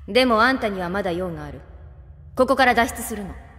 でもあんたにはまだ用がある。ここから脱出するの。